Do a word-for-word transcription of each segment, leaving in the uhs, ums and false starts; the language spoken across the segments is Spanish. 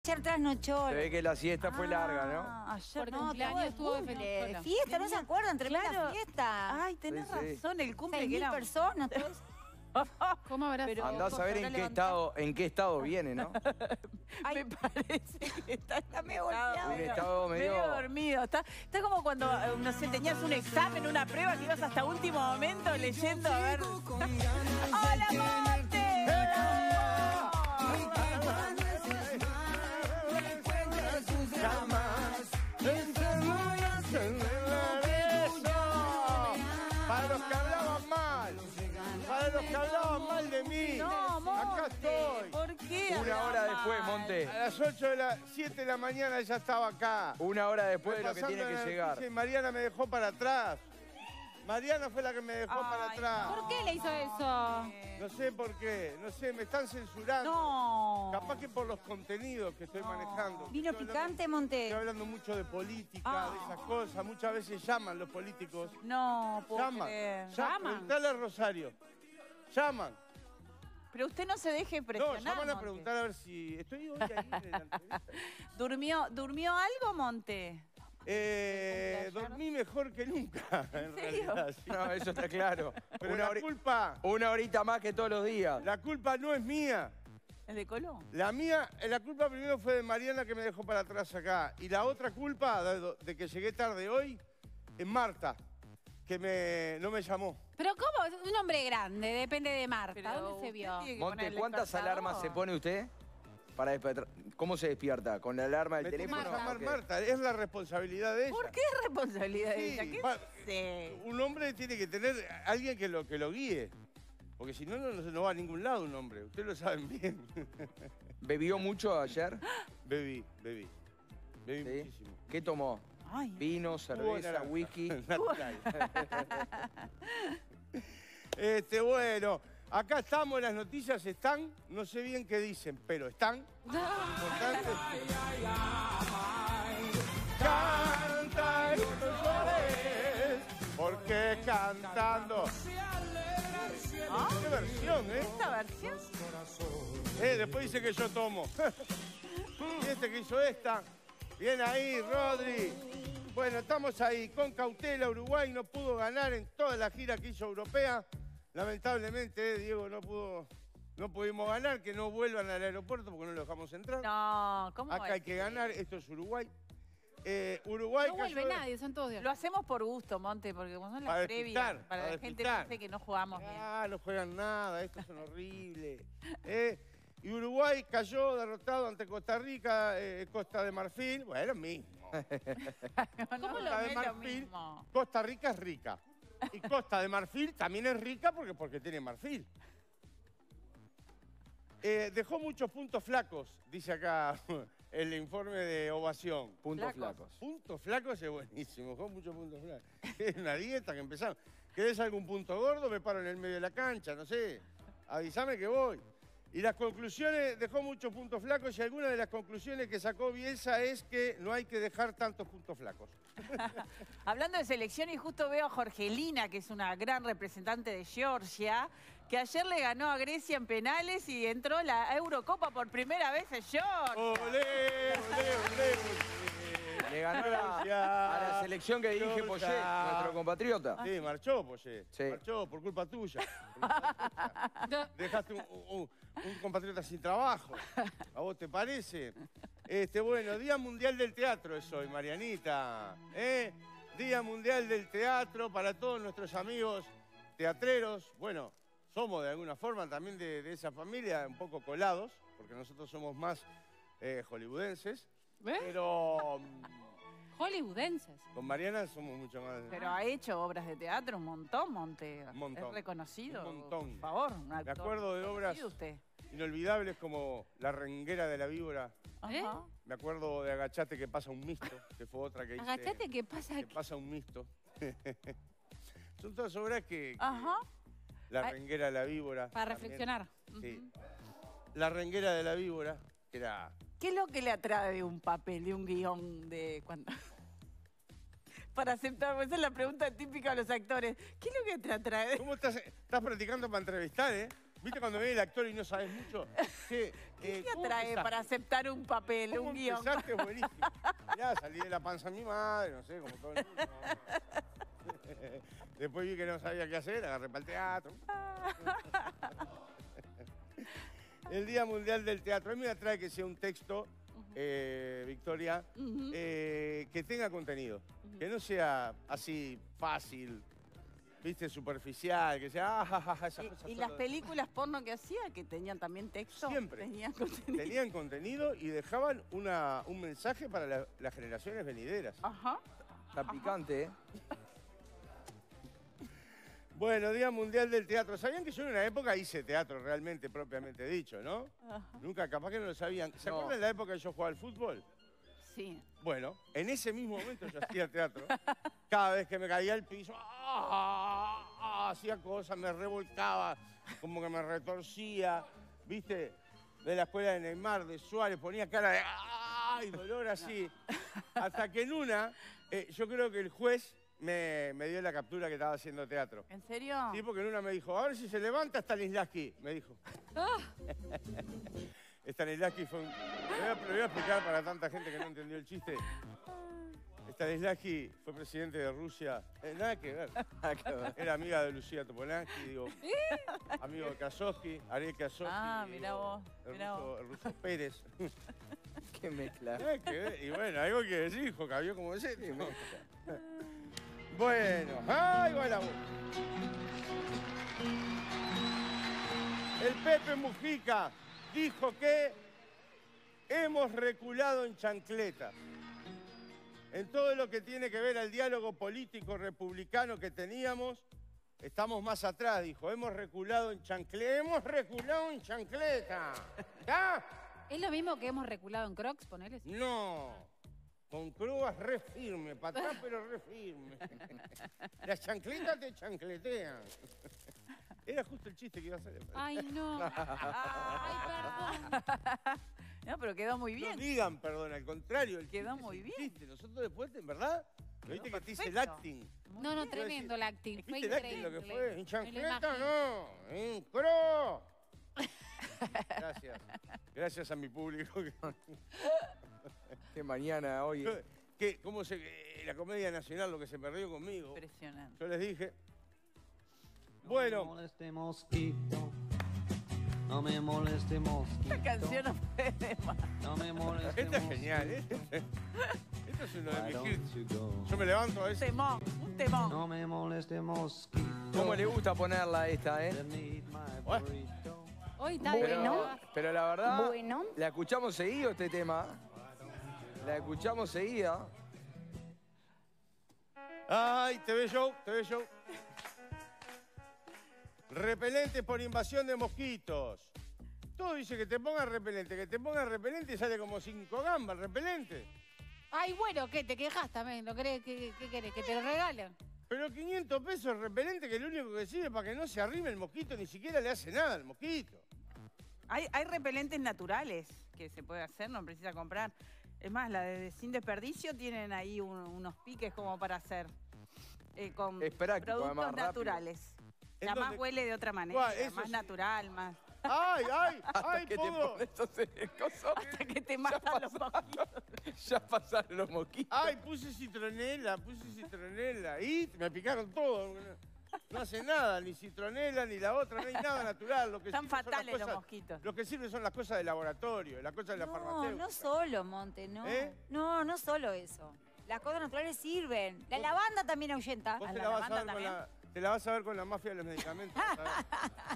Ayer trasnochó. Se ve que la siesta ah, fue larga, ¿no? Ayer Por no, cumpleaños estuvo de cumple, de fiesta, ¿no se acuerdan? Tremenda Claro. fiesta. Ay, tenés Sí, sí. razón, el cumple Seis que mil era... personas, todo eso. ¿Cómo habrá sido? Andá a saber en qué estado, en qué estado viene, ¿no? Me parece que está, está medio golpeado. Un estado medio... medio dormido. Está, está como cuando, eh, no sé, tenías un examen, una prueba que ibas hasta último momento leyendo a ver... ¡Hola, Monte! Para los que hablaban mal, para los que hablaban mal de mí, No, Monte, acá estoy. ¿Por qué? Una hora después, Monte. A las ocho de las siete de la mañana ya estaba acá. Una hora después de lo que Pasando tiene la que llegar. noticia y Mariana me dejó para atrás. Mariana fue la que me dejó Ay, para atrás. ¿Por qué le hizo eso? No sé por qué, no sé, me están censurando. No. Capaz que por los contenidos que estoy manejando. Vino Estoy picante, hablando- Monte. Estoy hablando mucho de política, Ah. de esas cosas. Muchas veces llaman los políticos. No, puedo Llaman. creer. Llaman. Preguntale a Rosario. Llaman. Pero usted no se deje No, presionar, llaman a Monte. preguntar a ver si... Estoy hoy ahí en la entrevista. ¿Durmió, ¿Durmió algo, Monte? Eh, ¿Desde ayer? dormí mejor que nunca, en serio? realidad. sí. No, eso está claro. Pero Una, la hori- culpa, una horita más que todos los días. la culpa no es mía. ¿El de Colón? La mía, la culpa primero fue de Mariana que me dejó para atrás acá. Y la otra culpa de, de que llegué tarde hoy es Marta, que me, no me llamó. Pero ¿cómo? Es un hombre grande, depende de Marta. Pero ¿Dónde se usted vio? tiene que Monte, poner el ¿cuántas despertador? alarmas se pone usted para despertar? ¿Cómo se despierta? ¿Con la alarma del Me tiene que teléfono? llamar ¿O qué? Marta, es la responsabilidad de ella. ¿Por qué es responsabilidad de Sí, ella? ¿Qué va- sé? Un hombre tiene que tener a alguien que lo, que lo guíe. Porque si no, no, no va a ningún lado un hombre. Ustedes lo saben bien. ¿Bebió mucho ayer? Bebí, bebí. Bebí ¿Sí? muchísimo. ¿Qué tomó? Ay. Vino, Jugo de cerveza, naranja. whisky. Natural. Este, bueno, acá estamos, las noticias están, no sé bien qué dicen, pero están. Importante. Canta y no llores, porque cantando. Qué versión, ¿eh? ¿Esta versión? Eh, Después dice que yo tomo. Y este que hizo esta. Bien ahí, Rodri. Bueno, estamos ahí con cautela. Uruguay no pudo ganar en toda la gira que hizo europea. Lamentablemente, eh, Diego, no pudo, no pudimos ganar. Que no vuelvan al aeropuerto porque no lo dejamos entrar. No, ¿cómo Acá es? hay que ganar. Esto es Uruguay. Eh, Uruguay No vuelve cayó- nadie, son todos de Lo hacemos por gusto, Monte, porque como son las Para previas, despistar, para para la gente despistar. piense que no jugamos bien. Ah, no juegan nada, estos son horribles. ¿eh? Y Uruguay cayó derrotado ante Costa Rica, eh, Costa de Marfil. Bueno, lo mismo. ¿Cómo lo Costa de ves lo Marfil, mismo? Costa Rica es rica. Y Costa de Marfil también es rica porque, porque tiene marfil. Eh, dejó muchos puntos flacos, dice acá el informe de Ovación. Puntos Flacos. flacos. Puntos flacos es buenísimo, dejó muchos puntos flacos. Es una dieta que empezamos. ¿Querés algún punto gordo? Me paro en el medio de la cancha, no sé. Avísame que voy. Y las conclusiones, dejó muchos puntos flacos y alguna de las conclusiones que sacó Bielsa es que no hay que dejar tantos puntos flacos. Hablando de selección, y justo veo a Jorgelina, que es una gran representante de Georgia, que ayer le ganó a Grecia en penales y entró la Eurocopa por primera vez en Georgia. ¡Olé, olé, olé! olé. Le ganó la- Georgia, a la selección que dirige Georgia. Poyet, nuestro compatriota. Sí, marchó, Poyet. Sí. Marchó por culpa tuya. Por culpa tuya. Dejaste un, un- un compatriota sin trabajo. ¿A vos te parece? Este, bueno, Día Mundial del Teatro es hoy, Marianita. ¿eh? Día Mundial del Teatro para todos nuestros amigos teatreros. Bueno, somos de alguna forma también de, de esa familia, un poco colados, porque nosotros somos más eh, hollywoodenses. ¿Ves? Pero mm, Hollywoodenses. con Mariana somos mucho más... Pero ha hecho obras de teatro un montón, Monte. Un montón. Es reconocido. Un montón. Por favor, un actor acuerdo de obras- reconocido usted. inolvidables como La renguera de la víbora. Ajá. Me acuerdo de Agachate que pasa un misto, que fue otra que hice. Agachate, ¿qué pasa Que aquí? pasa un misto. Son todas obras que... que- Ajá. La Ay. renguera de la víbora. Para también. reflexionar. Sí. La renguera de la víbora, que era... ¿Qué es lo que le atrae de un papel, de un guión de cuando... Para aceptar, esa es la pregunta típica de los actores. ¿Qué es lo que te atrae? ¿Cómo estás? Estás practicando para entrevistar, eh? ¿Viste cuando viene el actor y no sabes mucho? ¿Qué, ¿Qué eh, te ¿cómo atrae empezaste? para aceptar un papel, ¿Cómo un guión? empezaste? Buenísimo. Mirá, salí de la panza de mi madre, no sé, como todo el mundo. Después vi que no sabía qué hacer, agarré para el teatro. El Día Mundial del Teatro. A mí me atrae que sea un texto, eh, Victoria, Ujú. eh, que tenga contenido. Que no sea así fácil, viste, superficial, que sea, ah, ja, ja, ja, esas cosas ¿Y, y las solo- películas porno que hacía, que tenían también texto? Siempre. Tenían contenido. Tenían contenido y dejaban una, un mensaje para la- las generaciones venideras. Ajá. Está picante, ¿eh? Bueno, Día Mundial del Teatro. ¿Sabían que yo en una época hice teatro realmente, propiamente dicho, no? Ajá. Nunca, capaz que no lo sabían. ¿Se No. acuerdan de la época que yo jugaba al fútbol? Sí. Bueno, en ese mismo momento yo hacía teatro. Cada vez que me caía al piso, ¡ah! ¡ah! Hacía cosas, me revolcaba, como que me retorcía, ¿viste? De la escuela de Neymar, de Suárez, ponía cara de ¡ay! Dolor así. Hasta que en una, eh, yo creo que el juez me, me dio la captura que estaba haciendo teatro. ¿En serio? Sí, porque en una me dijo, a ver si se levanta Stanislavski, me dijo. Stanislavski fue un... Lo voy, a, lo voy a explicar para tanta gente que no entendió el chiste. Stanislavski fue presidente de Rusia. Eh, nada que ver. Era amiga de Lucía Topolansky, digo. Amigo de Krasovsky, Ariel Krasovsky. Ah, digo, mirá vos, El, mirá ruso, el ruso Pérez. Qué mezcla. Nada que ver. Y bueno, algo que decir, hijo, cabió como ese. Bueno, ahí va la voz. El Pepe Mujica dijo que hemos reculado en chancletas. En todo lo que tiene que ver al diálogo político republicano que teníamos, estamos más atrás, dijo. Hemos reculado en chancleta. Hemos reculado en chancleta. ¿Está? ¿Es lo mismo que hemos reculado en Crocs, ponele? No. Con crúas re firme, para atrás pero re firme. Las chancletas te chancletean. Era justo el chiste que iba a hacer. Ay, no. Ay, perdón. No, pero quedó muy No bien. digan, perdón, al contrario. El Quedó chiste muy es un bien. chiste. Nosotros después, en verdad, ¿lo viste que te hice el perfecto. acting? No, no, tremendo el acting. Fue ¿Viste el acting increíble. lo que fue? En Me lo chancleta imagino. no, en cro. Gracias. Gracias a mi público. que- Qué mañana hoy. que, ¿Cómo se, eh, la Comedia Nacional, lo que se perdió conmigo? Impresionante. Yo les dije. No Bueno. me moleste mosquito, no me moleste mosquito. Esta canción no puede más. No me moleste Esta es mosquito. genial, ¿eh? Esto es uno de Why mis don't hits. you go? Yo me levanto a Un veces. temón, un temón. No me moleste mosquito. ¿Cómo le gusta ponerla esta, eh? Let me eat my What? burrito. Hoy está Pero, bien. pero la verdad, Bueno. la escuchamos seguido este tema. La escuchamos seguida. Ay, T V Show, T V Show. Repelente por invasión de mosquitos. Todo dice que te pongas repelente, que te pongas repelente y sale como cinco gambas el repelente. Ay, bueno, ¿qué? ¿Te quejas también? ¿Lo querés, qué, qué querés? ¿Que te lo regalen? Pero quinientos pesos repelente que lo único que sirve para que no se arrime el mosquito, ni siquiera le hace nada al mosquito. Hay, hay repelentes naturales que se puede hacer, no precisa comprar. Es más, la de Sin Desperdicio tienen ahí un- unos piques como para hacer. eh, con Es práctico, productos además, rápido. naturales. ¿En La más dónde? huele de otra manera, Guau, eso más sí. natural, más. ¡Ay, ay, Hasta ay, que te puedo! pones a hacer el coso, Hasta que te matan los mosquitos. ya pasaron los mosquitos. ¡Ay, puse citronela, puse citronela! Y me picaron todo. No hace nada, ni citronela, ni la otra, no hay nada natural. Lo que Están sirve son las fatales los cosas- mosquitos. Lo que sirve son las cosas de laboratorio, las cosas de la No, farmacéutica. no solo, Monte, no. ¿Eh? No, no solo eso. Las cosas naturales sirven. La lavanda también ahuyenta. Vos ¿A te la la, vas a lavanda ver con también? la, te la vas a ver con la mafia de los medicamentos. vas a ver.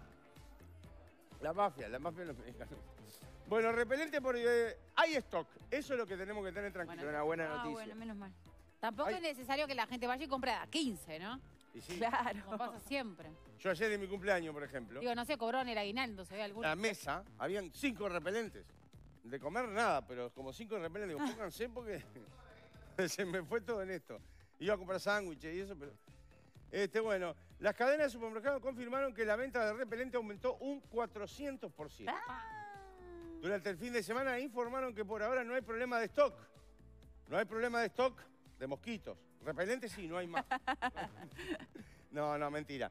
La mafia, la mafia de los medicamentos. Bueno, repelente por... eh, hay stock. Eso es lo que tenemos que tener tranquilo. Es una buena Ah, noticia. bueno, menos mal. Tampoco Ay. es necesario que la gente vaya y compre a quince, ¿no? Y sí, Claro. Como pasa siempre. yo ayer en mi cumpleaños, por ejemplo, Digo, no sé, cobró en el aguinaldo, se ve alguno. en la mesa habían cinco repelentes. De comer nada, pero como cinco repelentes. Digo, pónganse porque se me fue todo en esto. Iba a comprar sándwiches y eso, pero... Este, bueno, las cadenas de supermercados confirmaron que la venta de repelente aumentó un cuatrocientos por ciento. Durante el fin de semana informaron que por ahora no hay problema de stock. No hay problema de stock de mosquitos. Repelentes sí, no hay más. No, no, mentira.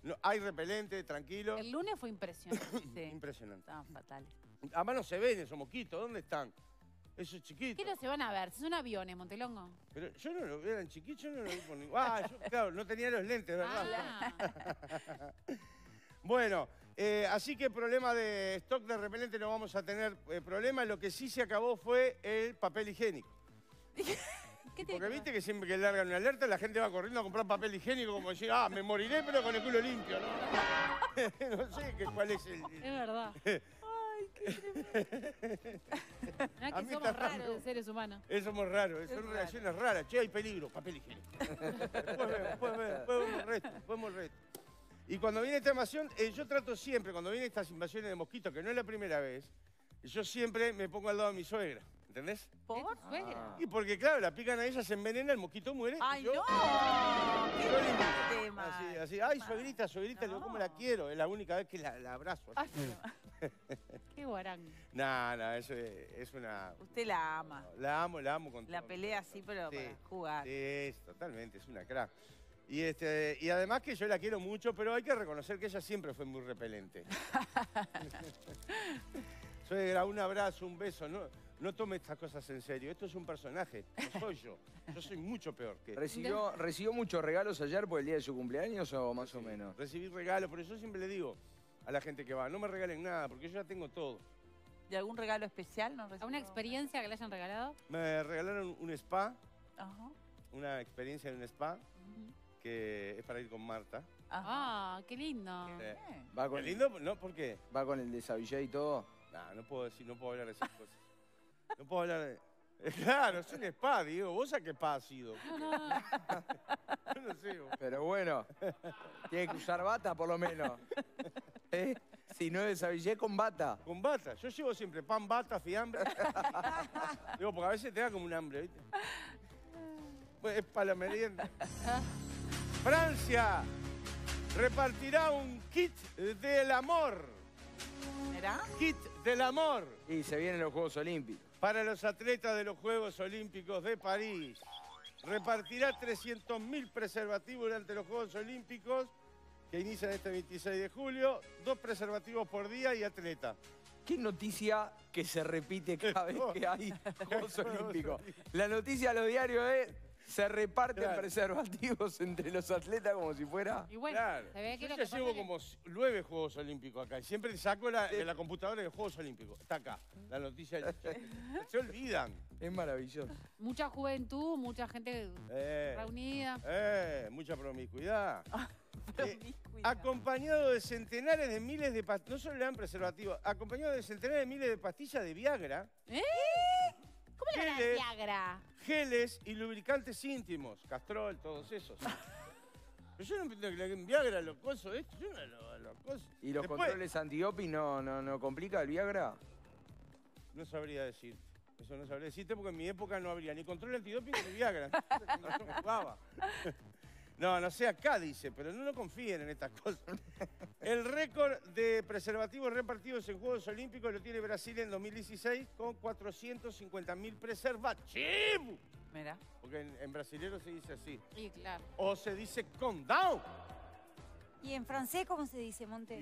No, hay repelente, tranquilo. El lunes fue impresionante. Sí. Impresionante. Estaban fatales. Además no se ven esos mosquitos, ¿dónde están? Esos chiquitos. ¿Qué no se van a ver? Son aviones, Montelongo. Pero yo no lo vi, eran chiquitos, yo no lo vi por ningún... Ah, yo, claro, no tenía los lentes, ¿verdad? Ah. Bueno, eh, así que problema de stock de repelente no vamos a tener eh, problema. Lo que sí se acabó fue el papel higiénico. ¿Qué tiene Porque que viste ver? que siempre que largan una alerta la gente va corriendo a comprar papel higiénico como decir, ah, me moriré pero con el culo limpio, ¿no? No sé qué, cuál es el... Es verdad. Ay, qué tremendo. No es A que mí somos está- raros de seres humanos. Eso es somos raros, Es son raro. reacciones raras. Che, hay peligro, papel higiénico. Después vemos, después vemos, después vemos el resto, después vemos el resto. Y cuando viene esta invasión, eh, yo trato siempre, cuando vienen estas invasiones de mosquitos, que no es la primera vez, yo siempre me pongo al lado de mi suegra, ¿entendés? ¿Por? ¿Es tu suegra? Y porque, claro, la pican a ella, se envenena, el mosquito muere. y ¡Ay, yo, no! ¡Qué yo limpio. tema! Así, así, ay, suegrita, suegrita, le digo, ¿cómo la No. quiero? Es la única vez que la, la abrazo. Ay, pero Qué guarán. No, no, eso es, es una... usted la ama. La amo, la amo con La todo. pelea así, pero Sí. para jugar. Sí, es, totalmente, es una crack. Y, este, y además que yo la quiero mucho, pero hay que reconocer que ella siempre fue muy repelente. Suegra, un abrazo, un beso, no, no tome estas cosas en serio. Esto es un personaje, no soy yo. Yo soy mucho peor que... ¿Recibió, ¿Recibió muchos regalos ayer por el día de su cumpleaños o más o menos? Recibí regalos, pero yo siempre le digo a la gente que va, no me regalen nada, porque yo ya tengo todo. ¿De algún regalo especial? ¿No ¿Alguna experiencia que le hayan regalado? Me regalaron un spa, Ajá. una experiencia en un spa, Ujú. que es para ir con Marta. Ajá. Ah, qué lindo. Qué Eh, bien. ¿Va ¿Qué con, lindo? ¿No? ¿Por qué? ¿Va con el de Savillé y todo? No, no puedo decir, no puedo hablar de esas cosas. No puedo hablar de... Eh, Claro, es un spa, Diego. ¿Vos a qué spa has ido? No, no, no. Yo no sé. vos. Pero bueno, tiene que usar bata por lo menos. ¿Eh? Si no es de Savillé, con bata. Con bata. Yo llevo siempre pan, bata, fiambre. Digo, porque a veces te da como un hambre, ¿viste? Pues es para la merienda. Francia repartirá un kit del amor. ¿Será? Kit del amor Y se vienen los Juegos Olímpicos. para los atletas de los Juegos Olímpicos de París. Repartirá trescientos mil preservativos durante los Juegos Olímpicos que inician este veintiséis de julio. Dos preservativos por día y atleta. ¿Qué noticia que se repite cada vez que hay Juegos Olímpicos? La noticia de los diarios es se reparten Claro. preservativos entre los atletas como si fuera... Y bueno, Claro. se ve que Yo lo ya que pasa llevo es que- como nueve Juegos Olímpicos acá. Y siempre saco la, en la computadora de Juegos Olímpicos. Está acá, la noticia. del- Se olvidan. Es maravilloso. mucha juventud, mucha gente Eh, reunida. eh, mucha promiscuidad. Eh, Promiscuidad. acompañado de centenares de miles de pastillas, no solo le dan preservativos, acompañado de centenares de miles de pastillas de Viagra, ¿Eh? ¿Cómo le van a dar geles, Viagra? geles y lubricantes íntimos, Castrol, todos esos. Pero yo no entiendo que le den Viagra a los cosos, esto, yo no lo, a los cosos. ¿Y los Después, controles antidoping no, no, no complica el Viagra? No sabría decir. Eso no sabría decirte porque en mi época no habría ni control antidoping ni Viagra. No se jugaba. No, no sé, acá dice, pero no lo confíen en estas cosas. El récord de preservativos repartidos en Juegos Olímpicos lo tiene Brasil en dos mil dieciséis con cuatrocientos cincuenta mil preservativos. Mira. Porque en, en brasilero se dice así. Sí, claro. O se dice condão. ¿Y en francés cómo se dice, Monte?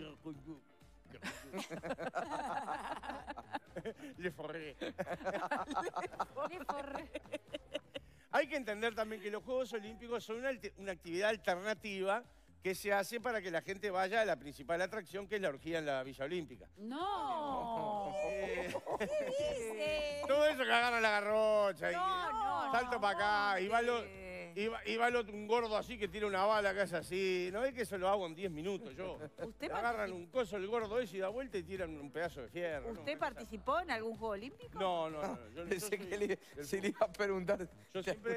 Le forré. Le forré. Hay que entender también que los Juegos Olímpicos son una, alti- una actividad alternativa que se hace para que la gente vaya a la principal atracción, que es la orgía en la Villa Olímpica. No. Eh, Dice. todo eso que agarra la garrocha y No, no, salto no, para acá y va, lo- Eh, y va- y va el otro, un gordo así que tira una bala que es así. No es que eso lo hago en diez minutos yo. ¿Usted, Agarran particip- un coso el gordo ese y da vuelta y tiran un pedazo de fierro. ¿no? ¿Usted participó en algún juego olímpico? No, no, no. Yo, yo Pensé soy que le, del se le iba a preguntar. Yo siempre...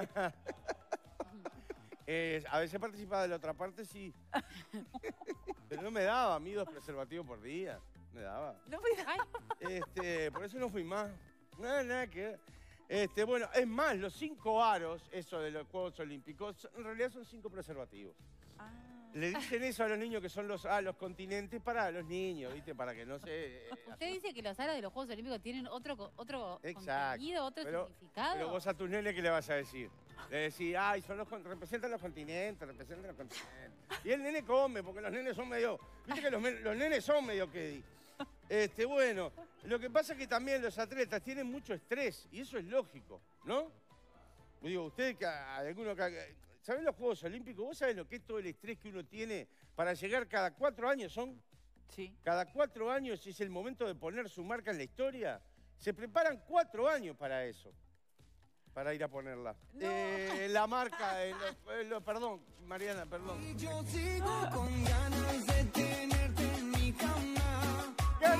Eh, a veces participaba de la otra parte, sí. Pero no me daba a mí dos preservativos por día. Me daba. No me da- Ay, Este, por eso no fui más. Nada, nada que ver. Este, bueno, es más, los cinco aros, eso de los Juegos Olímpicos, en realidad son cinco preservativos. Ah. Le dicen eso a los niños que son los, ah, los continentes para los niños, ¿viste? Para que no se... eh, usted dice que los aros de los Juegos Olímpicos tienen otro, co- otro Exacto. contenido, otro Pero- significado. Pero vos a tus nenes, ¿qué le vas a decir? De decir, ay, son los, representan los continentes, representan los continentes. Y el nene come, porque los nenes son medio... Viste que los, los nenes son medio que... Este, bueno, lo que pasa es que también los atletas tienen mucho estrés, y eso es lógico, ¿no? Digo, ustedes, que alguno que... ¿Saben los Juegos Olímpicos? ¿Vos sabés lo que es todo el estrés que uno tiene para llegar cada cuatro años? Son... Sí. Cada cuatro años es el momento de poner su marca en la historia. Se preparan cuatro años para eso. Para ir a ponerla. No. Eh, la marca, eh, lo, eh, lo, perdón, Mariana, perdón. Yo sigo con ganas de tenerte en mi cama. ¡Qué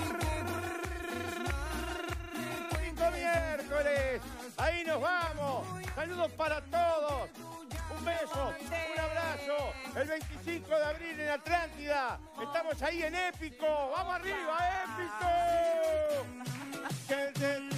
rico miércoles! Ahí nos vamos. Saludos para todos. Un beso, un abrazo. El veinticinco de abril en Atlántida. Estamos ahí en Épico. ¡Vamos arriba, Épico!